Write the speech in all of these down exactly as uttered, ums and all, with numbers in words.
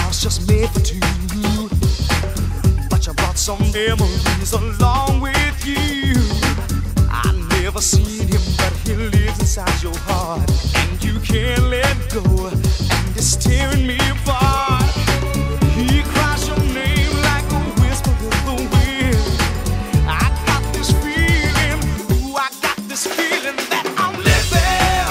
house just made for two. But you brought some memories along with you. I never seen him, but he lives inside your heart, and you can't let go, and it's tearing me apart. He cries your name like a whisper in the wind. I got this feeling, ooh, I got this feeling that I'm living,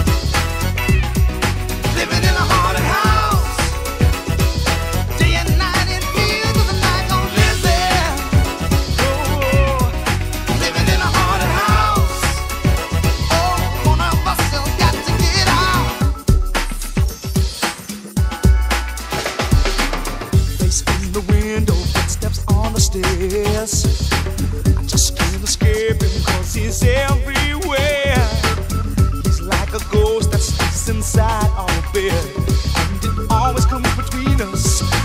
living in a haunted house, day and night in fields of the night. I'm living, oh, living in a haunted house. Oh, one of us has got to get out. Face in the window, footsteps on the stairs. I just can't escape him 'cause he's everywhere. He's like a ghost that sleeps inside our bed, and it always comes between us.